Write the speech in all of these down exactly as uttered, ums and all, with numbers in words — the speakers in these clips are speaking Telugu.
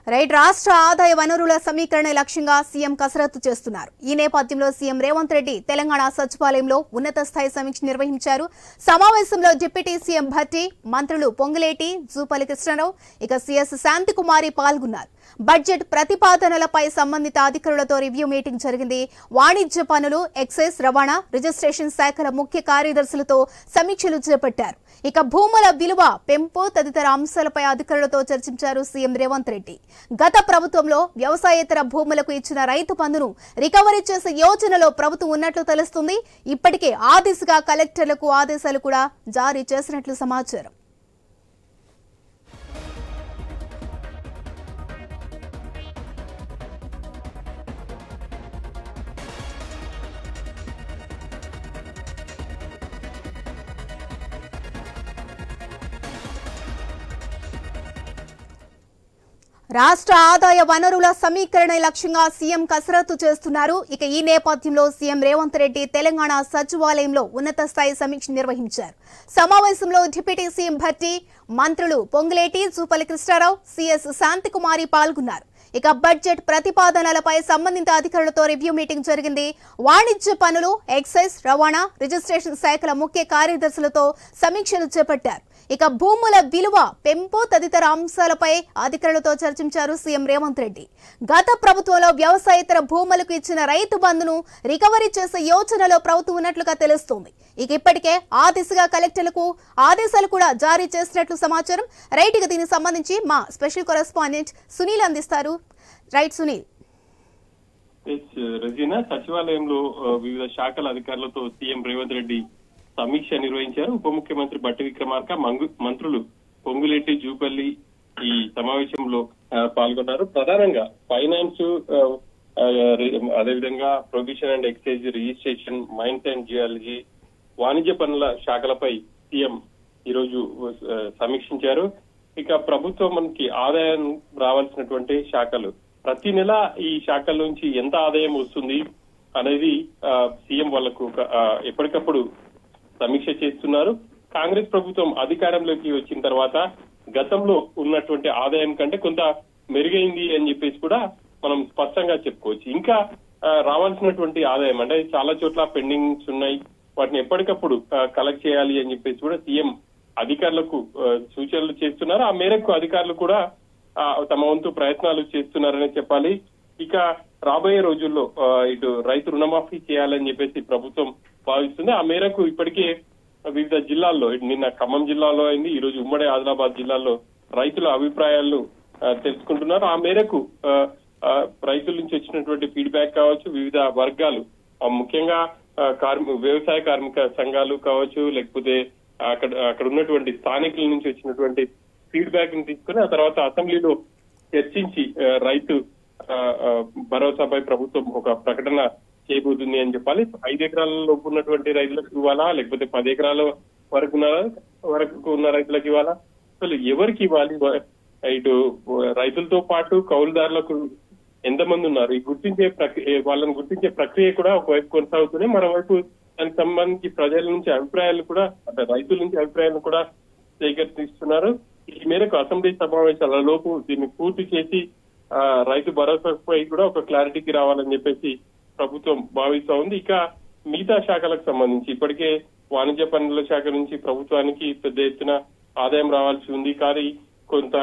రైట్ రాష్ట్ర ఆదాయ వనరుల సమీకరణ లక్ష్యంగా సీఎం కసరత్తు చేస్తున్నారు. ఈ నేపథ్యంలో సీఎం రేవంత్ రెడ్డి తెలంగాణ సచివాలయంలో ఉన్నత స్థాయి సమీక్ష నిర్వహించారు. సమావేశంలో డిప్యూటీ సీఎం భట్టి, మంత్రులు పొంగులేటి, జూపల్లి కృష్ణారావు, ఇక సీఎస్ శాంతికుమారి పాల్గొన్నారు. బడ్జెట్ ప్రతిపాదనలపై సంబంధిత అధికారులతో రివ్యూ మీటింగ్ జరిగింది. వాణిజ్య పనులు, ఎక్సైజ్, రవాణా, రిజిస్ట్రేషన్ శాఖల ముఖ్య కార్యదర్శులతో సమీక్షలు చేపట్టారు. ఇక భూముల విలువ పెంపు తదితర అంశాలపై అధికారులతో చర్చించారు సీఎం రేవంత్ రెడ్డి. గత ప్రభుత్వంలో వ్యవసాయేతర భూములకు ఇచ్చిన రైతు బంధును రికవరీ చేసే యోజనలో ప్రభుత్వం ఉన్నట్లు తెలుస్తుంది. ఇప్పటికే ఆ దిశగా కలెక్టర్లకు ఆదేశాలు కూడా జారీ చేసినట్లు సమాచారం. రాష్ట్ర ఆదాయ వనరుల సమీకరణ లక్ష్యంగా సీఎం కసరత్తు చేస్తున్నారు. ఇక ఈ నేపథ్యంలో సీఎం రేవంత్ రెడ్డి తెలంగాణ సచివాలయంలో ఉన్నత స్థాయి సమీక్ష నిర్వహించారు. సమావేశంలో డిప్యూటీ సీఎం భట్టి, మంత్రులు పొంగులేటి, జూపల్లి కృష్ణారావు, సీఎస్ శాంతికుమారి పాల్గొన్నారు. ఇక బడ్జెట్ ప్రతిపాదనలపై సంబంధిత అధికారులతో రివ్యూ మీటింగ్ జరిగింది. వాణిజ్య పనులు, ఎక్సైజ్, రవాణా, రిజిస్ట్రేషన్ శాఖల ముఖ్య కార్యదర్శులతో సమీక్షలు చేపట్టారు. ఇక భూముల విలువ పెంపు తదితర అంశాలపై అధికారులతో చర్చించారు సీఎం రేవంత్ రెడ్డి. గత ప్రభుత్వంలో వ్యవసాయేతర భూములకు ఇచ్చిన రైతు బంధును రికవరీ చేసే యోజనలో ప్రభుత్వం ఉన్నట్లుగా తెలుస్తోంది. ఇక ఇప్పటికే ఆ దిశగా కలెక్టర్లకు ఆదేశాలు కూడా జారీ చేసినట్లు సమాచారం. రైట్ గా దీనికి సంబంధించి మా స్పెషల్ కరెస్పాండెంట్ సునీల్ అందిస్తారు. రైట్ సునీల్. రజీనా, సచివాలయంలో వివిధ శాఖల అధికారులతో సీఎం రేవంత్ రెడ్డి సమీక్ష నిర్వహించారు. ఉప ముఖ్యమంత్రి బట్టి విక్రమార్క, మంత్రులు పొంగులేటి, జూపల్లి ఈ సమావేశంలో పాల్గొన్నారు. ప్రధానంగా ఫైనాన్స్, అదేవిధంగా provision and excise, registration, mines and geology, వాణిజ్య పనుల శాఖలపై సీఎం ఈరోజు సమీక్షించారు. ఇక ప్రభుత్వం మనకి ఆదాయం రావాల్సినటువంటి శాఖలు, ప్రతి నెల ఈ శాఖల నుంచి ఎంత ఆదాయం వస్తుంది అనేది సీఎం వాళ్లకు ఎప్పటికప్పుడు సమీక్ష చేస్తున్నారు. కాంగ్రెస్ ప్రభుత్వం అధికారంలోకి వచ్చిన తర్వాత గతంలో ఉన్నటువంటి ఆదాయం కంటే కొంత మెరుగైంది అని చెప్పేసి కూడా మనం స్పష్టంగా చెప్పుకోవచ్చు. ఇంకా రావాల్సినటువంటి ఆదాయం అంటే చాలా చోట్ల పెండింగ్స్ ఉన్నాయి, వాటిని ఎప్పటికప్పుడు కలెక్ట్ చేయాలి అని చెప్పేసి కూడా సీఎం అధికారులకు సూచనలు చేస్తున్నారు. ఆ మేరకు అధికారులు కూడా తమ వంతు ప్రయత్నాలు చేస్తున్నారని చెప్పాలి. ఇక రాబోయే రోజుల్లో ఇటు రైతు రుణమాఫీ చేయాలని చెప్పేసి ప్రభుత్వం భావిస్తుంది. ఆ మేరకు ఇప్పటికే వివిధ జిల్లాల్లో, నిన్న ఖమ్మం జిల్లాలో అయింది, ఈ రోజు ఉమ్మడి ఆదిలాబాద్ జిల్లాలో రైతుల అభిప్రాయాలు తెలుసుకుంటున్నారు. ఆ మేరకు రైతుల నుంచి వచ్చినటువంటి ఫీడ్బ్యాక్ కావచ్చు, వివిధ వర్గాలు ముఖ్యంగా కార్మిక వ్యవసాయ కార్మిక సంఘాలు కావచ్చు, లేకపోతే అక్కడ అక్కడ ఉన్నటువంటి స్థానికుల నుంచి వచ్చినటువంటి ఫీడ్బ్యాక్ ని తీసుకుని ఆ తర్వాత అసెంబ్లీలో చర్చించి రైతు భరోసాపై ప్రభుత్వం ఒక ప్రకటన చేయబోతుంది అని చెప్పాలి. ఐదు ఎకరాలలో ఉన్నటువంటి రైతులకు ఇవ్వాలా, లేకపోతే పది ఎకరాల వరకు ఉన్న వరకు ఉన్న రైతులకు ఇవ్వాలా, అసలు ఎవరికి ఇవ్వాలి, ఇటు రైతులతో పాటు కౌలుదారులకు ఎంతమంది ఉన్నారు, ఈ గుర్తించే ప్రక్రియ వాళ్ళని గుర్తించే ప్రక్రియ కూడా ఒకవైపు కొనసాగుతూనే మరోవైపు దానికి సంబంధించి ప్రజల నుంచి అభిప్రాయాలు కూడా, అంటే రైతుల నుంచి అభిప్రాయాలు కూడా సేకరిస్తున్నారు. ఈ మేరకు అసెంబ్లీ సమావేశాల లోపు దీన్ని పూర్తి చేసి రైతు భరోసాపై కూడా ఒక క్లారిటీకి రావాలని చెప్పేసి ప్రభుత్వం భావిస్తా ఉంది. ఇక మిగతా శాఖలకు సంబంధించి ఇప్పటికే వాణిజ్య పన్నుల శాఖ నుంచి ప్రభుత్వానికి పెద్ద ఎత్తున ఆదాయం రావాల్సి ఉంది. కానీ కొంత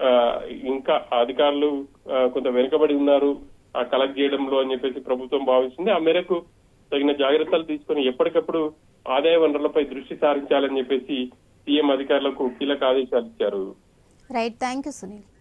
ఇంకా అధికారులు కొంత వెనుకబడి ఉన్నారు ఆ కలెక్ట్ చేయడంలో అని చెప్పేసి ప్రభుత్వం భావిస్తుంది. ఆ మేరకు తగిన జాగ్రత్తలు తీసుకుని ఎప్పటికప్పుడు ఆదాయ వనరులపై దృష్టి సారించాలని చెప్పేసి సీఎం అధికారులకు కీలక ఆదేశాలు ఇచ్చారు. Right, thank you Sunil.